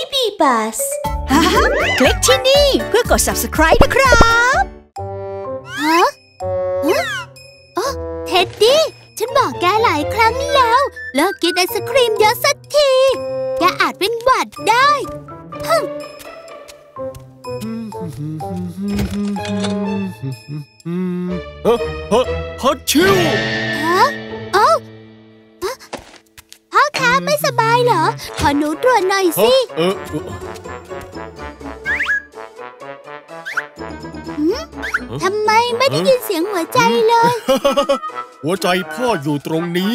Baby Bus คลิกที่นี่เพื่อกด subscribe นะครับฮะเท็ดดี้ฉันบอกแกหลายครั้งแล้วเลิกกินไอศครีมเยอะสักทีแกอาจเป็นหวัดได้ฮัทชิวพ่อคะไม่สบายเหรอขอหนูตรวจหน่อยสิทำไมไม่ได้ยินเสียงหัวใจเลยหัวใจพ่ออยู่ตรงนี้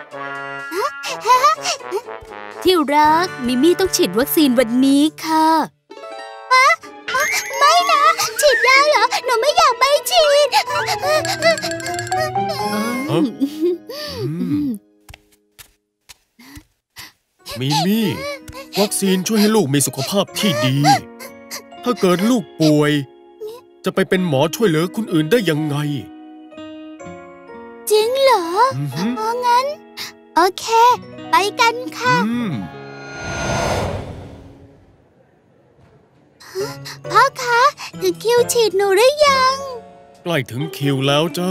ที่รักมิมี่ต้องฉีดวัคซีนวันนี้ค่ะไม่นะฉีดยาเหรอหนูไม่อยากไปฉีดมิมี่วัคซีนช่วยให้ลูกมีสุขภาพที่ดีถ้าเกิดลูกป่วยจะไปเป็นหมอช่วยเหลือคนอื่นได้ยังไงจริงเหรองั้นโอเคไปกันค่ะพ่อคะถึงคิวฉีดหนูหรือยังใกล้ถึงคิวแล้วจ้า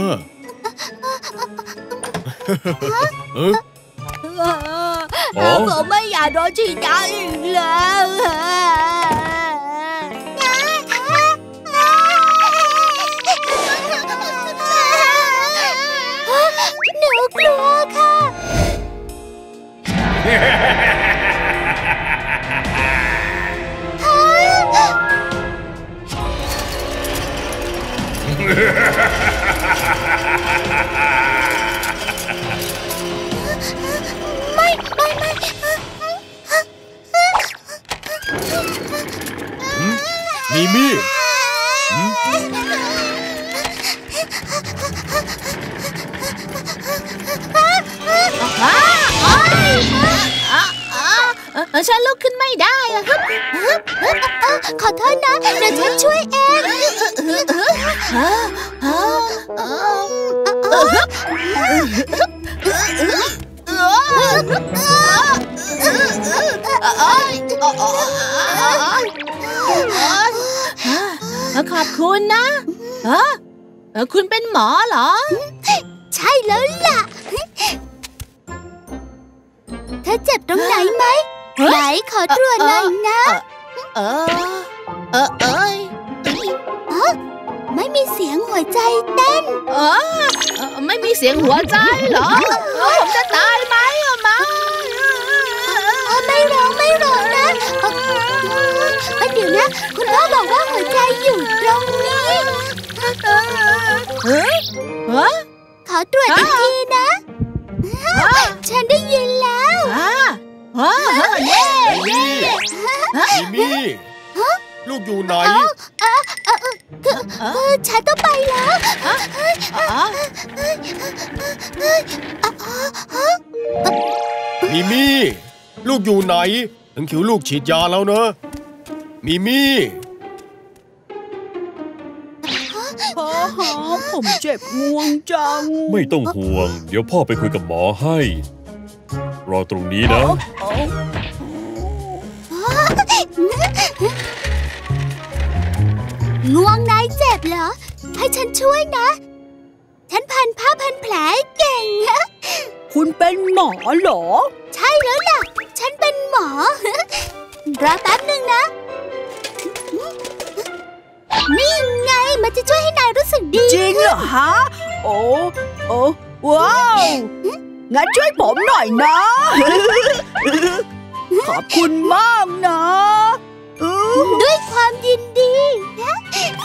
ผมไม่อยากโดนฉีดยาอีกแล้วหนูกลัวค่ะไม่มิมี่ฉันลุกขึ้นไม่ได้อะครับขอโทษนะเดี๋ยวฉันช่วยเองขอบคุณนะคุณเป็นหมอเหรอใช่แล้วล่ะเธอเจ็บตรงไหนไหมไหนขอตรวจหน่อยนะไม่มีเสียงหัวใจเต้นไม่มีเสียงหัวใจเหรอผมจะตายไหมมาไม่ร้องนะเดี๋ยวนะคุณพ่อบอกว่าหัวใจอยู่ตรงนี้ขอตรวจอีกทีนะฉันได้ยินแล้วเย้มิมี่ลูกอยู่ไหนฉันต้องไปแล้วมิมี่ลูกอยู่ไหนถึงคิวลูกฉีดยาแล้วเนอะมิมี่พ่อผมเจ็บงวงจังไม่ต้องห่วงเดี๋ยวพ่อไปคุยกับหมอให้รอตรงนี้นะง่วงนายเจ็บเหรอให้ฉันช่วยนะฉันพันผ้าพันแผลเก่งคุณเป็นหมอเหรอใช่แล้วล่ะฉันเป็นหมอรอแป๊บนึงนะนี่ไงมันจะช่วยให้นายรู้สึกดีจริงเหรอฮะโอ้ว้าวงั้นช่วยผมหน่อยนะขอบคุณมากนะด้วยความยินดีนะ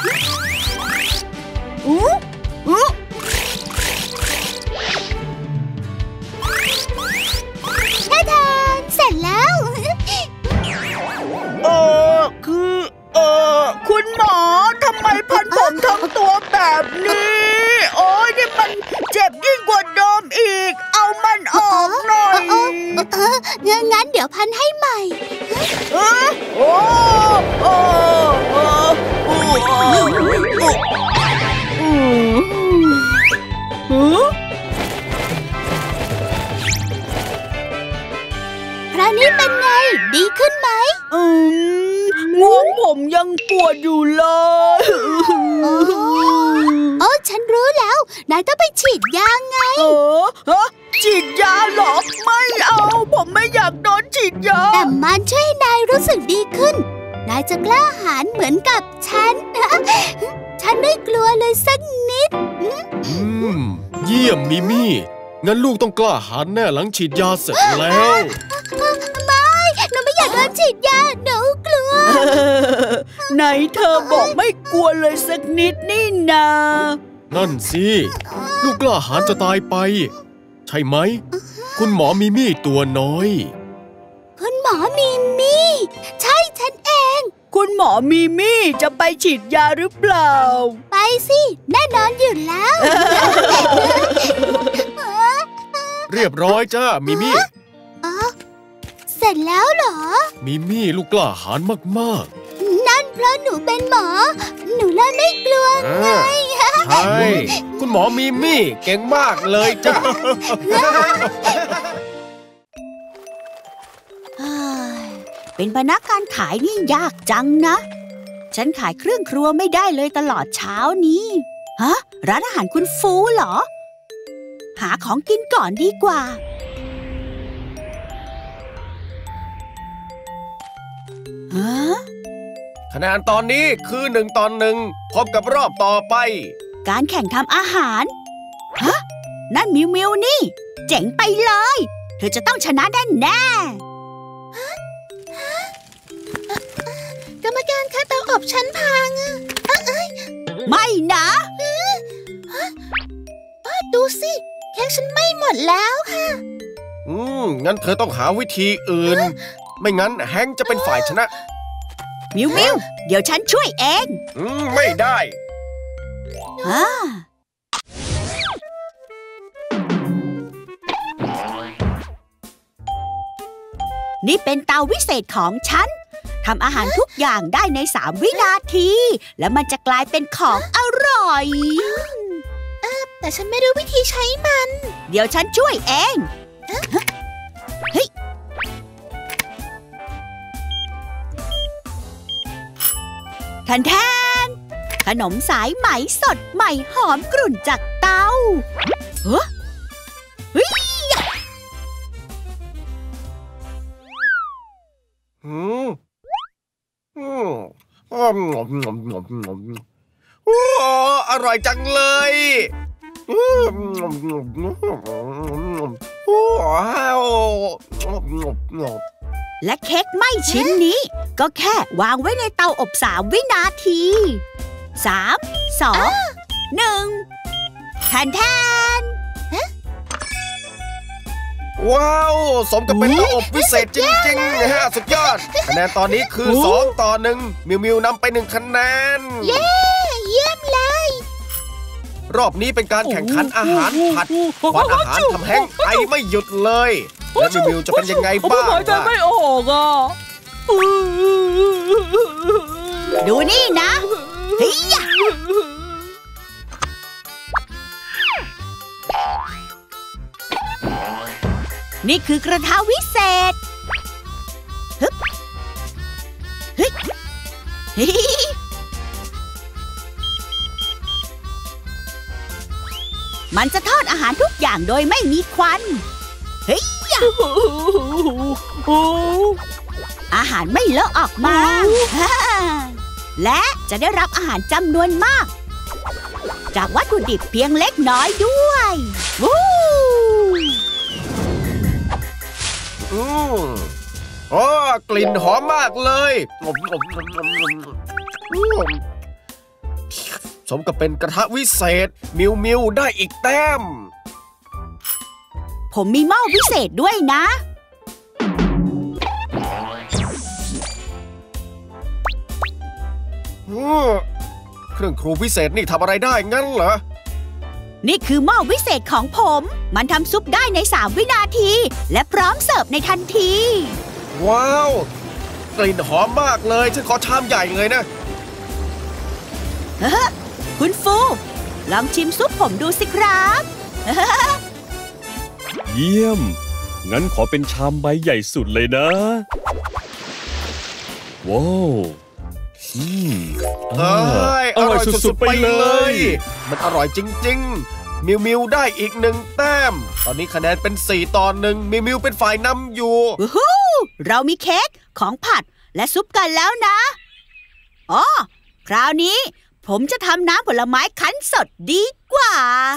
น่าทานเสร็จแล้วคุณหมอทำไมพันผมทั้งตัวแบบนี้โอ้ยนี่มันเจ็บยิ่งกว่าเดิมอีกเอามันออกหน่อยงั้นเดี๋ยวพันให้ใหม่คราวนี้เป็นไงดีขึ้นไหมงวงผมยังปวดอยู่เลยฉันรู้แล้วนายต้องไปฉีดยาไงฉีดยาเหรอไม่เอาผมไม่อยากโดนฉีดยาแต่มันช่วยให้นายรู้สึกดีขึ้นนายจะกล้าหาญเหมือนกับฉัน ฉันไม่กลัวเลยสักนิดเยี่ยมมิมี่งั้นลูกต้องกล้าหาญแน่หลังฉีดยาเสร็จแล้วไม่หนูไม่อยากโดนฉีดยาหนูกลัวไหนเธอบอกไม่กลัวเลยสักนิดนี่นานั่นสิลูกกล้าหาญจะตายไปใช่ไหมคุณหมอมิมี่ตัวน้อยคุณหมอมิมี่ใช่ฉันเองคุณหมอมิมี่จะไปฉีดยาหรือเปล่าไปสิแน่นอนอยู่แล้วเรียบร้อยจ้ามิมี่เสร็จแล้วเหรอมิมี่ลูกกล้าหาญมากๆนั่นเพราะหนูเป็นหมอหนูเลยไม่กลัวไงใช่คุณหมอมิมี่เก่งมากเลยจ้าเป็นพนักงานขายนี่ยากจังนะฉันขายเครื่องครัวไม่ได้เลยตลอดเช้านี้ร้านอาหารคุณฟูเหรอหาของกินก่อนดีกว่าคะแนนตอนนี้คือ1-1พบกับรอบต่อไปการแข่งทำอาหารนั่นมิวนี่เจ๋งไปเลยเธอจะต้องชนะแน่กรรมการคะเตาอบฉันพังไม่นะดูสิเค้กฉันไม่หมดแล้วค่ะงั้นเธอต้องหาวิธีอื่นไม่งั้นแฮงจะเป็นฝ่ายชนะมิวเดี๋ยวฉันช่วยเองไม่ได้นี่เป็นเตาวิเศษของฉันทำอาหารทุกอย่างได้ใน3 วินาทีแล้วมันจะกลายเป็นของอร่อยแต่ฉันไม่รู้วิธีใช้มันเดี๋ยวฉันช่วยเองเฮ้ยแทนขนมสายไหมสดใหม่หอมกรุ่นจากเตาเฮ้ยอร่อยจังเลยและเค้กไหม้ชิ้นนี้ก็แค่วางไว้ในเตาอบ3 วินาที3 2 1แทนว้าวสมกับเป็นเตาอบพิเศษจริงๆนะฮะสุดยอดคะแนนตอนนี้คือ2-1มิวนำไป1 คะแนนเยี่ยมเลยรอบนี้เป็นการแข่งขันอาหารผัดควันอาหารทำแห้งไอไม่หยุดเลยแล้วมิวจะเป็นยังไงบ้างหายใจไม่ออกดูนี่นะเฮ้ยนี่คือกระทะวิเศษมันจะทอดอาหารทุกอย่างโดยไม่มีควันเฮ้ยอาหารไม่เลอะออกมาและจะได้รับอาหารจำนวนมากจากวัตถุดิบเพียงเล็กน้อยด้วยกลิ่นหอมมากเลยสมกับเป็นกระทะวิเศษมิวได้อีกแต้มผมมีหม้อวิเศษด้วยนะเครื่องครัววิเศษนี่ทำอะไรได้งั้นเหรอนี่คือหม้อวิเศษของผมมันทำซุปได้ใน3 วินาทีและพร้อมเสิร์ฟในทันทีว้าวกลิ่นหอมมากเลยฉันขอชามใหญ่เลยนะคุณฟูลองชิมซุปผมดูสิครับเยี่ยมงั้นขอเป็นชามใบใหญ่สุดเลยนะว้าวอร่อยสุดๆไปเลยมันอร่อยจริงๆมิวได้อีก1 แต้มตอนนี้คะแนนเป็น4-1มิวเป็นฝ่ายนำอยู่เรามีเค้กของผัดและซุปกันแล้วนะอ๋อคราวนี้ผมจะทำน้ำผลไม้คั้นสดดีกว่า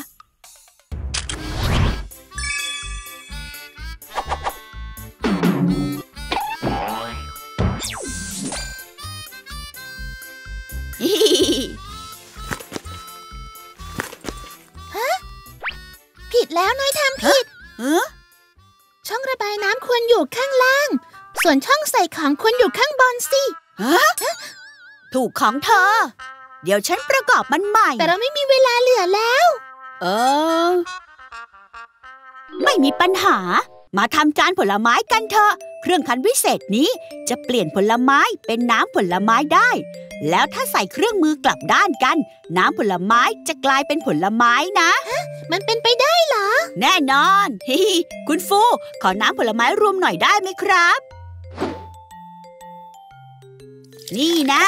ผิดแล้วนายทำผิดช่องระบายน้ำควรอยู่ข้างล่างส่วนช่องใส่ของควรอยู่ข้างบนสิถูกของเธอเดี๋ยวฉันประกอบมันใหม่แต่เราไม่มีเวลาเหลือแล้วไม่มีปัญหามาทำจานผลไม้กันเถอะเครื่องคั้นวิเศษนี้จะเปลี่ยนผลไม้เป็นน้ำผลไม้ได้แล้วถ้าใส่เครื่องมือกลับด้านกันน้ำผลไม้จะกลายเป็นผลไม้นะมันเป็นไปได้เหรอแน่นอนคุณฟูขอน้ำผลไม้รวมหน่อยได้ไหมครับนี่นะ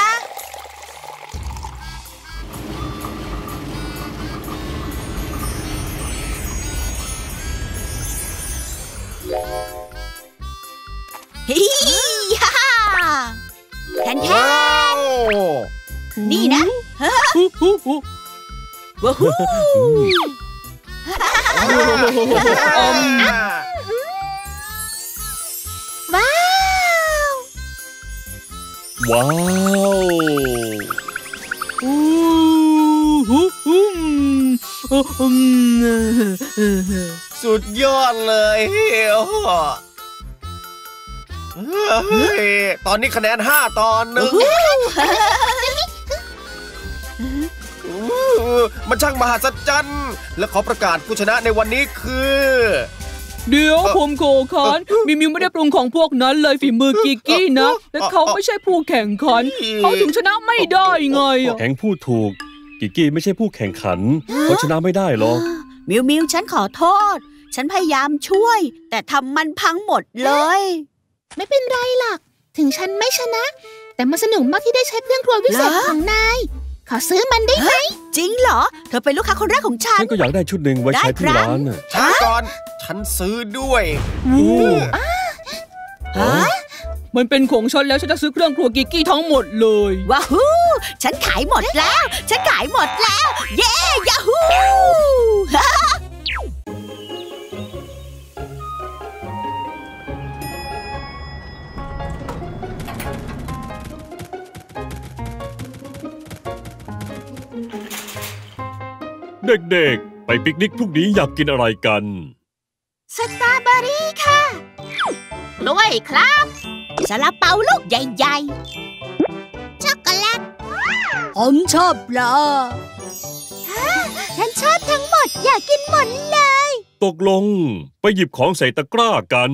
แทนนี่นะว้าวว้าวสุดยอดเลยตอนนี้คะแนน5-1มันช่างมหัศจรรย์และขอประกาศผู้ชนะในวันนี้คือเดี๋ยวผมโกคานมิวไม่ได้ปรุงของพวกนั้นเลยฝีมือกิกกี้นะและเขาไม่ใช่ผู้แข่งขันเขาถึงชนะไม่ได้ไงแข่งพูดถูกกิกกี้ไม่ใช่ผู้แข่งขันเขาชนะไม่ได้หรอกมิวฉันขอโทษฉันพยายามช่วยแต่ทำมันพังหมดเลยไม่เป็นไรหรอกถึงฉันไม่ชนะแต่มันสนุกมากที่ได้ใช้เครื่องครัววิเศษของนายขอซื้อมันได้ไหมจริงเหรอเธอเป็นลูกค้าคนแรกของฉันก็อยากได้ชุดหนึ่งไว้ใช้ที่ร้านช้าก่อนฉันซื้อด้วยมันเป็นของฉันแล้วฉันจะซื้อเครื่องครัวกิกกี้ทั้งหมดเลยว้าวฉันขายหมดแล้วเย้ยาฮูเด็กๆไปปิกนิกพรุ่งนี้อยากกินอะไรกันสตรอเบอรี่ค่ะกล้วยครับซาลาเปาลูกใหญ่ๆช็อกโกแลตผมชอบปลาฉันชอบทั้งหมดอยากกินหมดเลยตกลงไปหยิบของใส่ตะกร้ากัน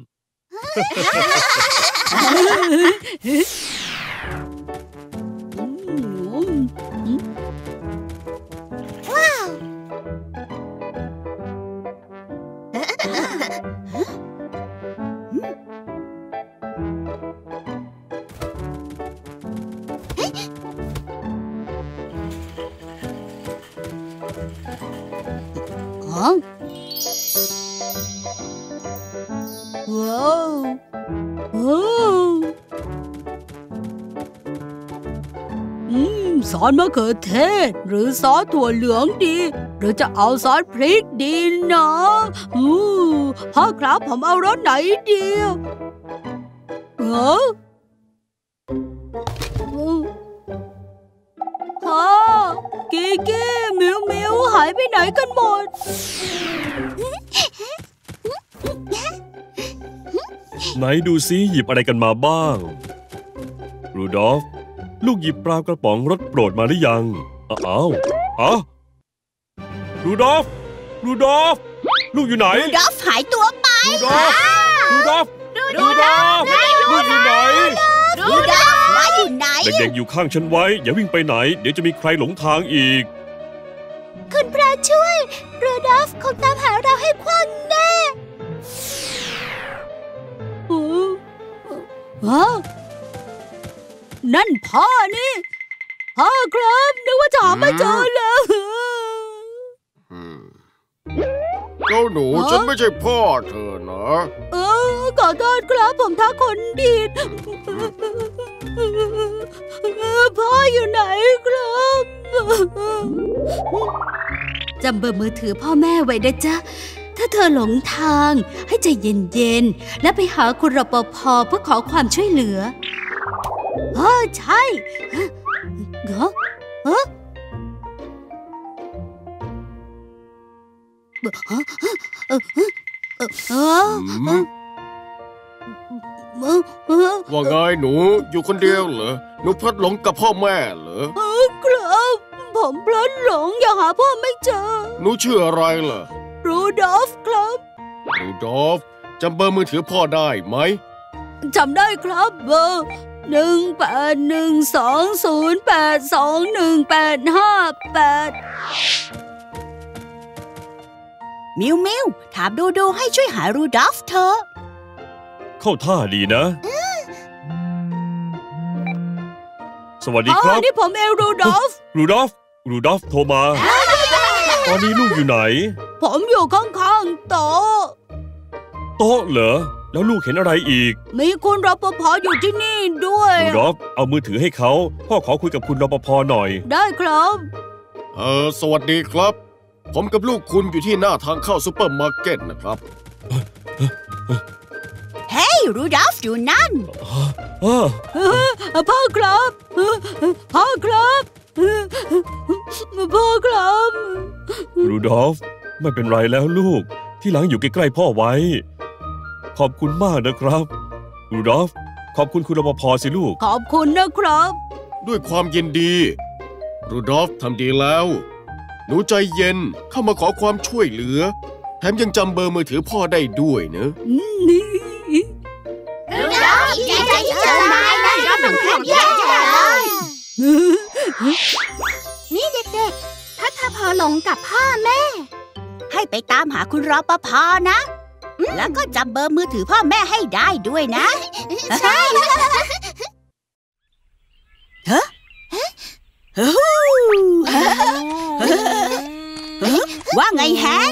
ซอสมะเขือเทศหรือซอสถั่วเหลืองดีหรือจะเอาซอสพริกดีนะพ่อครับผมเอารสไหนดีพ่อกิกกี้มิวหายไปไหนกันหมดไหนดูซิหยิบอะไรกันมาบ้างรูดอล์ฟลูกหยิบปลากระป๋องรสโปรดมาหรือยังอ้าวรูดอล์ฟลูกอยู่ไหนรูดอล์ฟหายตัวไปรูดอล์ฟลูกอยู่ไหนรูดอล์ฟมาอยู่ไหนเด็กๆอยู่ข้างฉันไว้อย่าวิ่งไปไหนเดี๋ยวจะมีใครหลงทางอีกคุณพระช่วยรูดอล์ฟคงตามหาเราให้ควังแน่นั่นพ่อนี่พ่อครับนึกว่าจะหาไม่เจอแล้วเจ้าหนูฉันไม่ใช่พ่อเธอนะขอโทษครับผมทักคนผิดพ่ออยู่ไหนครับจำเบอร์มือถือพ่อแม่ไว้นะจ๊ะถ้าเธอหลงทางให้ใจเย็นๆและไปหาคุณรปภ.เพื่อขอความช่วยเหลือใช่ว่าไงหนูอยู่คนเดียวเหรอหนูพลัดหลงกับพ่อแม่เหรอครับผมพลัดหลงยังหาพ่อไม่เจอหนูชื่ออะไรล่ะรูดอล์ฟครับรูดอล์ฟจำเบอร์มือถือพ่อได้ไหมจำได้ครับเบอร์18120821858มิวถามดูให้ช่วยหารูดอล์ฟเถอะเข้าท่าดีนะสวัสดีครับนี่ผมเอลรูดอล์ฟรูดอล์ฟโทรมาตอนนี้ลูกอยู่ไหนผมอยู่ข้างๆโต๊ะเหรอแล้วลูกเห็นอะไรอีกมีคุณรปภ.อยู่ที่นี่ด้วยรูดอล์ฟเอามือถือให้เขาพ่อขอคุยกับคุณรปภ.หน่อยได้ครับสวัสดีครับผมกับลูกคุณอยู่ที่หน้าทางเข้าซุปเปอร์มาร์เก็ตนะครับเฮ้ยรูดอล์ฟอยู่นั่นพ่อครับพ่อครับรูดอล์ฟไม่เป็นไรแล้วลูกที่หลังอยู่ใกล้ๆพ่อไว้ขอบคุณมากนะครับรูดอล์ฟขอบคุณคุณรปภ.สิลูกขอบคุณนะครับด้วยความยินดีรูดอล์ฟทำดีแล้วหนูใจเย็นเข้ามาขอความช่วยเหลือแถมยังจำเบอร์มือถือพ่อได้ด้วยนะรูดอล์ฟดีใจที่เจอนายนะรับหนังแค่แย่เลยนี่เด็กๆถ้าพอหลงกับพ่อแม่ให้ไปตามหาคุณรปภ.นะแล้วก็จำเบอร์มือถือพ่อแม่ให้ได้ด้วยนะใช่ว่าไงแฮง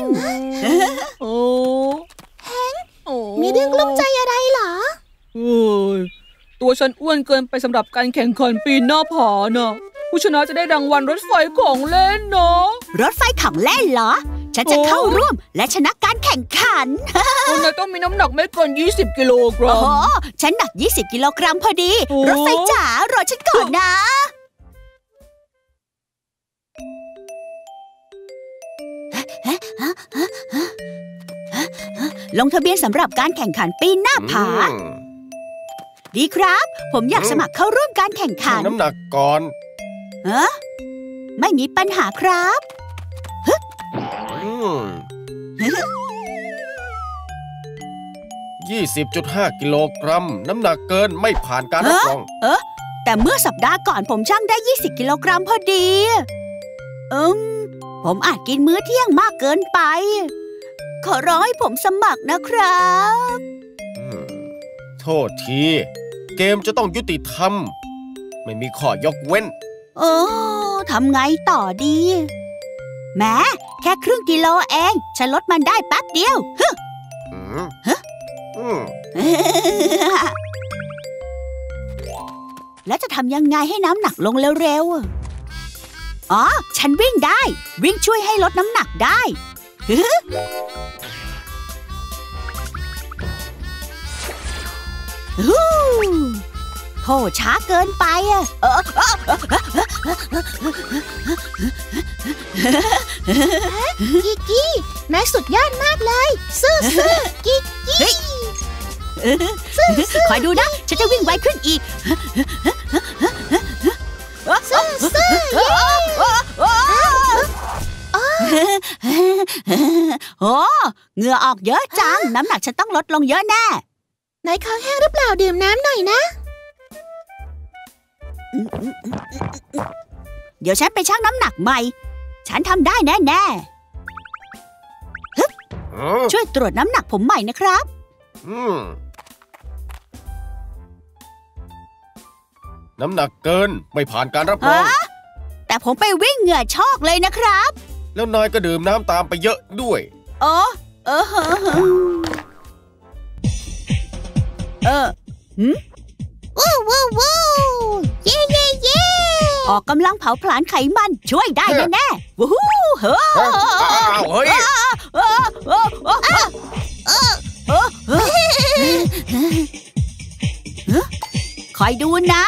มีเรื่องกลุ้มใจอะไรเหรอตัวฉันอ้วนเกินไปสำหรับการแข่งขันปีนหน้าผาน่ะผู้ชนะจะได้รางวัลรถไฟของเล่นเนาะรถไฟของเล่นเหรอฉันจะเข้าร่วมและชนะการแข่งขันคุณต้องมีน้ำหนักไม่เกิน20 กิโลกรัมฉันหนัก20 กิโลกรัมพอดีรถไฟจ๋ารอฉันก่อนนะลงทะเบียนสำหรับการแข่งขันปีนหน้าผาดีครับผมอยากสมัครเข้าร่วมการแข่งขันน้ำหนักก่อนไม่มีปัญหาครับ 20.5 กิโลกรัมน้ำหนักเกินไม่ผ่านการรับรองแต่เมื่อสัปดาห์ก่อนผมชั่งได้20 กิโลกรัมพอดีผมอาจกินมื้อเที่ยงมากเกินไปขอร้องให้ผมสมัครนะครับโทษทีเกมจะต้องยุติธรรมไม่มีข้อยกเว้นทำไงต่อดีแม้แค่ครึ่งกิโลเองฉันลดมันได้แป๊บเดียวแล้วจะทำยังไงให้น้ำหนักลงเร็วๆฉันวิ่งได้วิ่งช่วยให้ลดน้ำหนักได้โหช้าเกินไปกิกกี้นายสุดยอดมากเลยสู้ๆกิกกี้คอยดูนะฉันจะวิ่งไวขึ้นอีกสู้เหงื่อออกเยอะจังน้ำหนักฉันต้องลดลงเยอะแน่นายคอแห้งหรือเปล่าดื่มน้ำหน่อยนะเดี๋ยวฉันไปชั่งน้ำหนักใหม่ฉันทำได้แน่ๆช่วยตรวจน้ำหนักผมใหม่นะครับน้ำหนักเกินไม่ผ่านการรับรองแต่ผมไปวิ่งเหงื่อชอกเลยนะครับแล้วนายก็ดื่มน้ำตามไปเยอะด้วยว้าวเย่เย่เย่ออกกำลังเผาผลาญไขมันช่วยได้แน่ๆวู้ฮู้เฮ้ยคอยดูนะ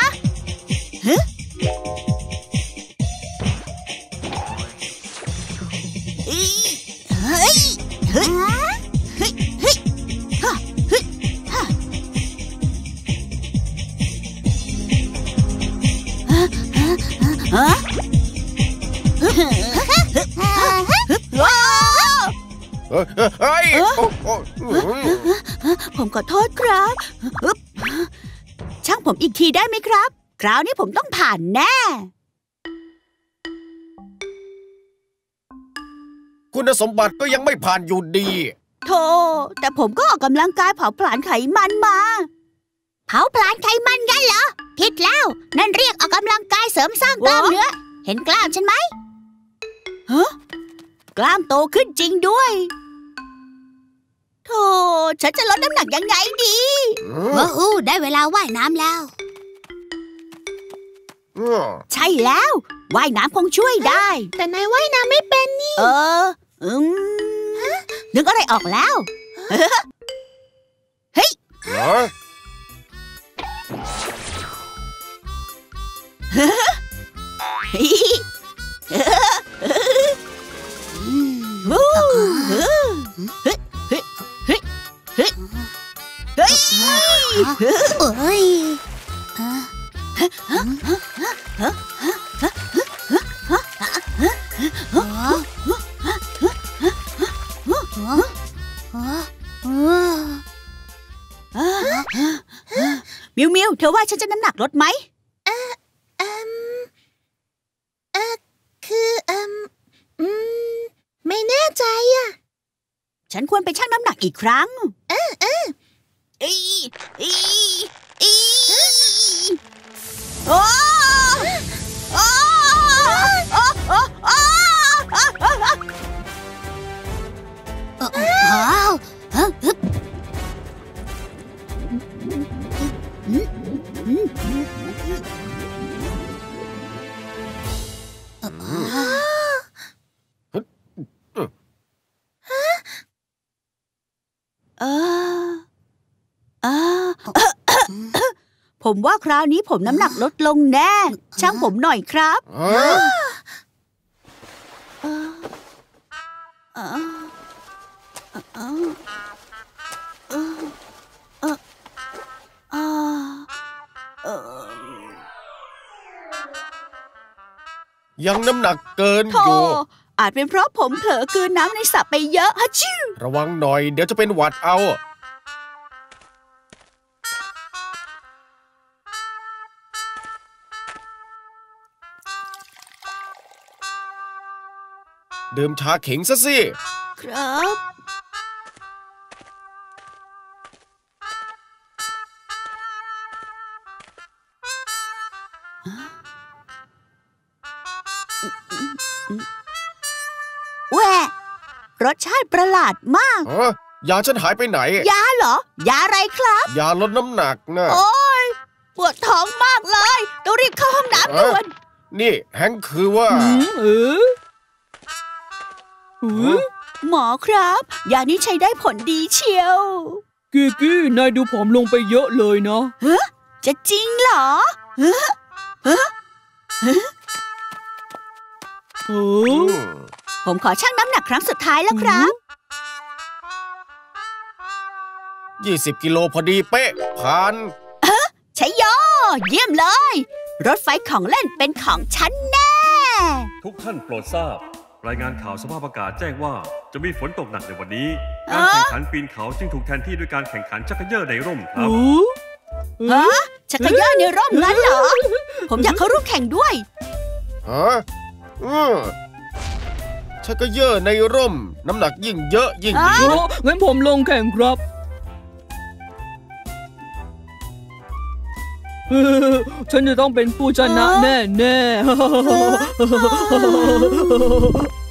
ผมขอโทษครับช่างผมอีกทีได้ไหมครับคราวนี้ผมต้องผ่านแน่คุณสมบัติก็ยังไม่ผ่านอยู่ดีโธ่แต่ผมก็ออกกำลังกายเผาผลาญไขมันมาเผาผลาญไขมันงั้นเหรอผิดแล้วนั่นเรียกออกกำลังกายเสริมสร้างกล้ามเนื้อเห็นกล้ามฉันไหมกล้ามโตขึ้นจริงด้วยโธ่ฉันจะลดน้ำหนักยังไงดีว้าวได้เวลาว่ายน้ำแล้วใช่แล้วว่ายน้ำคงช่วยได้แต่นายว่ายน้ำไม่เป็นนี่นึกอะไรออกแล้วเฮ้ยมิวเธอว่าฉันจะน้ำหนักลดไหมไม่แน่ใจอ่ะฉันควรไปชั่งน้ำหนักอีกครั้งผมว่าคราวนี้ผมน้ำหนักลดลงแน่ช่างผมหน่อยครับยังน้ำหนักเกินอยู่อาจเป็นเพราะผมเผลอกลืนน้ำในสระไปเยอะฮะชิวระวังหน่อยเดี๋ยวจะเป็นหวัดเอาดื่มชาเข็งซะสิครับแหวะรสชาติประหลาดมากยาฉันหายไปไหนยาเหรอยาอะไรครับยาลดน้ำหนักนะโอ๊ยปวดท้องมากเลยต้องรีบเข้าห้องน้ำด่วนนี่แฮงค์คือว่าหมอครับยานี้ใช้ได้ผลดีเชียวกิกกี้นายดูผอมลงไปเยอะเลยนะจะจริงเหรอผมขอชั่งน้ำหนักครั้งสุดท้ายแล้วครับ 20 กิโลพอดีเป๊ะผ่านใช่ย่อเยี่ยมเลยรถไฟของเล่นเป็นของฉันแน่ทุกท่านโปรดทราบรายงานข่าวสภาพอากาศแจ้งว่าจะมีฝนตกหนักในวันนี้การแข่งขันปีนเขาจึงถูกแทนที่ด้วยการแข่งขันชักเยอร์ในร่มครับชักเยอร์ในร่มงั้นเหรอผมอยากเข้าร่วมแข่งด้วยชักเยอร์ในร่มน้ำหนักยิ่งเยอะยิ่งดีงั้นผมลงแข่งครับฉันจะต้องเป็นผู้ชนะแน่ๆ